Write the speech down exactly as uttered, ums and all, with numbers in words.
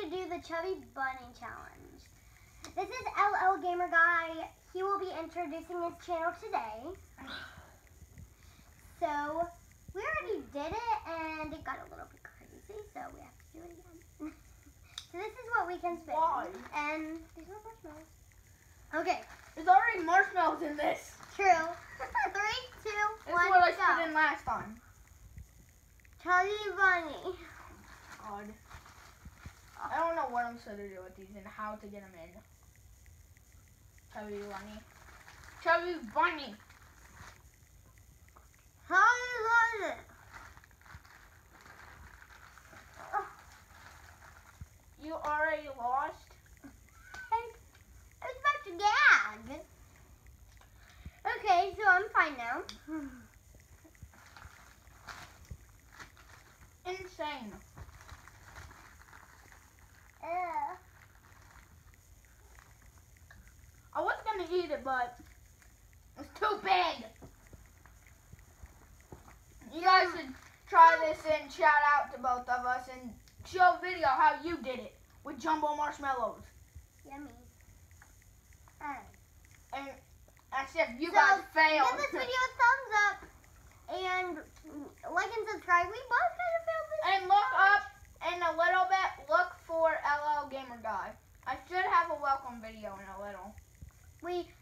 to do the Chubby Bunny Challenge. This is L L Gamer Guy. He will be introducing his channel today. So, we already did it, and it got a little bit crazy, so we have to do it again. So this is what we can spin. Why? And there's no marshmallows. Okay. There's already marshmallows in this. True. Three, two, This one, is what I go. spit in last time. Chubby Bunny. God. I don't know what I'm supposed to do with these and how to get them in. Chubby Bunny. Chubby Bunny. Chubby Bunny. You already lost? I was about to gag. Okay, so I'm fine now. Insane. Uh. I was gonna eat it, but it's too big. You guys should try this and shout out to both of us and show a video how you did it with jumbo marshmallows. Yummy. Alright. And as if you So, guys failed. Give this video a thumbs up and like and subscribe. We both kind of failed this. And look up in a little bit, look for L L Gamer Guy. I should have a welcome video in a little. We